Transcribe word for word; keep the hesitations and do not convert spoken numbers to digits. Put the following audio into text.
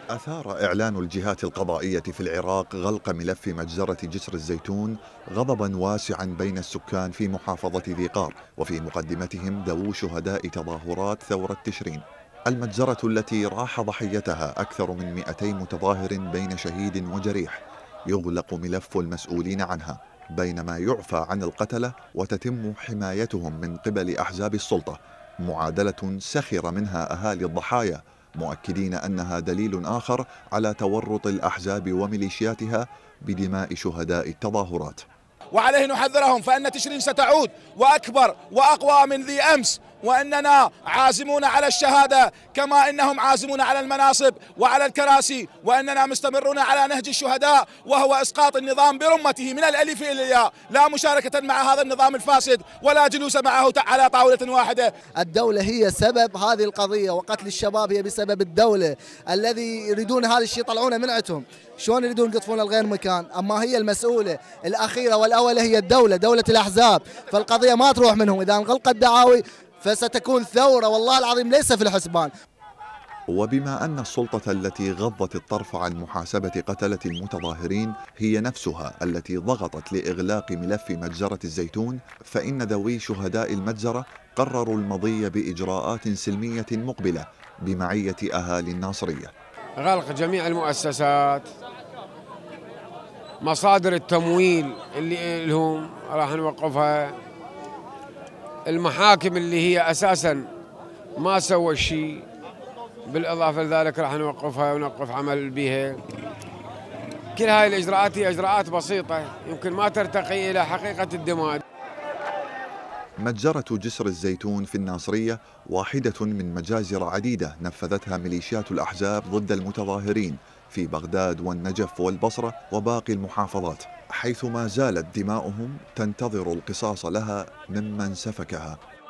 أثار إعلان الجهات القضائية في العراق غلق ملف مجزرة جسر الزيتون غضبا واسعا بين السكان في محافظة ذي قار، وفي مقدمتهم ذوو شهداء تظاهرات ثورة تشرين. المجزرة التي راح ضحيتها أكثر من مئتي متظاهر بين شهيد وجريح يغلق ملف المسؤولين عنها، بينما يعفى عن القتلة وتتم حمايتهم من قبل أحزاب السلطة، معادلة سخر منها أهالي الضحايا، مؤكدين أنها دليل آخر على تورط الأحزاب وميليشياتها بدماء شهداء التظاهرات. وعليه نحذرهم فإن تشرين ستعود وأكبر وأقوى من ذي أمس، وأننا عازمون على الشهادة كما إنهم عازمون على المناصب وعلى الكراسي، وأننا مستمرون على نهج الشهداء وهو إسقاط النظام برمته من الألف إلى الياء، لا مشاركة مع هذا النظام الفاسد ولا جلوس معه على طاولة واحدة. الدولة هي سبب هذه القضية، وقتل الشباب هي بسبب الدولة. الذي يريدون هذا الشيء يطلعونه من عندهم، شلون يريدون يقطفون الغير مكان؟ أما هي المسؤولة الأخيرة والأولى هي الدولة، دولة الأحزاب، فالقضية ما تروح منهم. إذا انغلقت الدعاوي فستكون ثورة والله العظيم ليس في الحسبان. وبما أن السلطة التي غضت الطرف عن محاسبة قتلة المتظاهرين هي نفسها التي ضغطت لإغلاق ملف مجزرة الزيتون، فإن ذوي شهداء المجزرة قرروا المضي بإجراءات سلمية مقبلة بمعية أهالي الناصرية. غلق جميع المؤسسات، مصادر التمويل اللي لهم راح نوقفها، المحاكم اللي هي أساساً ما سوى شيء بالإضافة لذلك راح نوقفها ونوقف عمل بها. كل هاي الإجراءات هي إجراءات بسيطة يمكن ما ترتقي إلى حقيقة الدماء. مجزرة جسر الزيتون في الناصرية واحدة من مجازر عديدة نفذتها ميليشيات الأحزاب ضد المتظاهرين في بغداد والنجف والبصرة وباقي المحافظات، حيث ما زالت دماؤهم تنتظر القصاص لها ممن سفكها.